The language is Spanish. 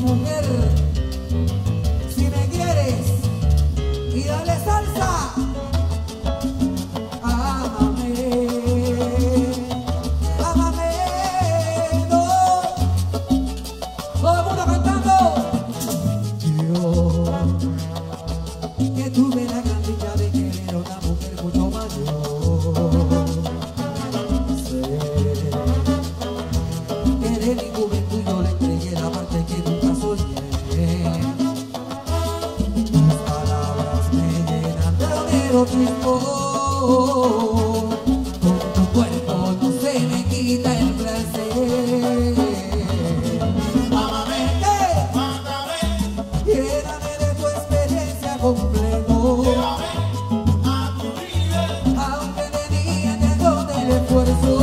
mujer. Si me quieres y dale salsa, ámame, ámame, no. Todo el mundo cantando. Yo que tuve la gran dicha de querer a una mujer mucho mayor. Sé que de mi juventud yo le entregué la parte que nunca soñé. Las palabras me llenan de erotismo. Con tu cuerpo no se me quita el placer. Ámame, mándame, lléname de tu experiencia completo. Llévame a tu nivel, aunque de día te hago del esfuerzo.